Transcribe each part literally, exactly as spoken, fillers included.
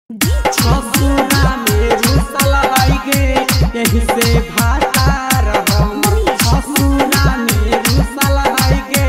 ससुरा में रुसल आइगे यही से भातार हम ससुरा में रुसल आइगे।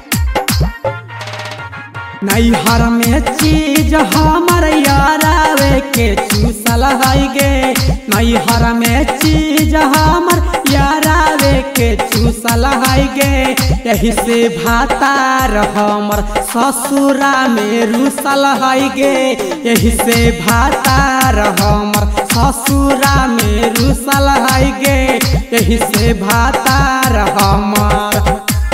नैहर में चीज हमर यारावे के चूसल आइगे। नैहर में चीज हमर यारावे के चूसल आइगे। यही से भातार हमर ससुरा में रुसल आइगे। यही से भातार हमर ससुरा में रुसल आइगे। यही से भातार हमर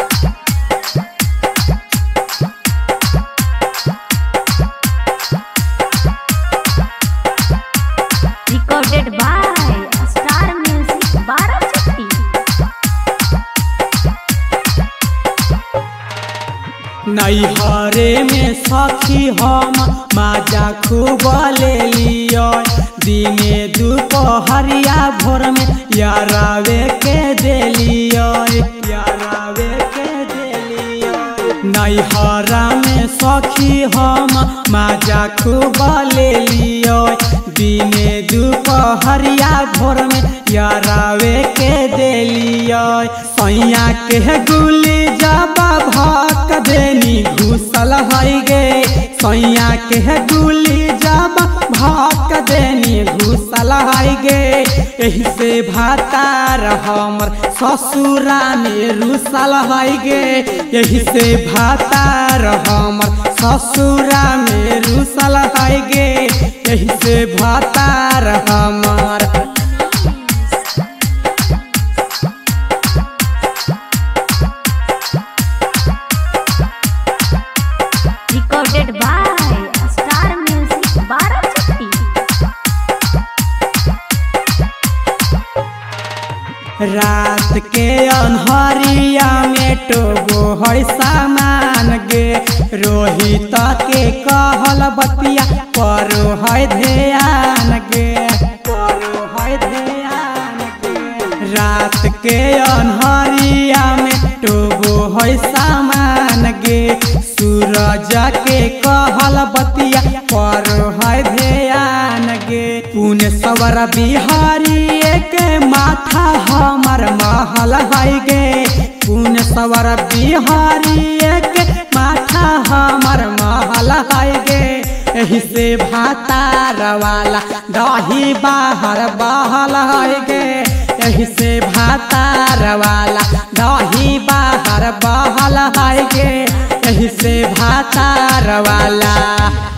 recorded by Star Music Barachatti। नैहरे में सखी हम माजा खूब ले लियो। दिने दुपहरिया भोर में यारावे के दे लियो यारावे के दे लियो। नैहरा में सखी हम माजा खूब ले लियो। दिने दुपहरिया भोर में यारावे के दे लियो। सैया के गुली जब भक देनी घुसल आइगे। सैया के गुली जब भक देनी घुसल आइगे। यही से भातार हमर ससुरा में रुसल आइगे। यही से भातार हमर ससुरा में रुसल आइगे। यही से भातार हमर recorded by Star Music Barachatti। रात के अन्हरिया में टोगो है सामान गे। रोहित के कहल बतिया करो है ध्यान गे करो है ध्यान गे। रात के अन्हरिया में टोगो है सामान गे। सूरज के कहल बतिया करो है ध्यान गे। पुण्य सवर बिहारी के माथा हमर महल है गे। पुण्य सवर बिहारी के माथा हमर महल है गे। यही से भातार वाला दही बाहर बहल है गे। यही से भातार वाला दही बाहर बहल है गे। यही से भातार वाला।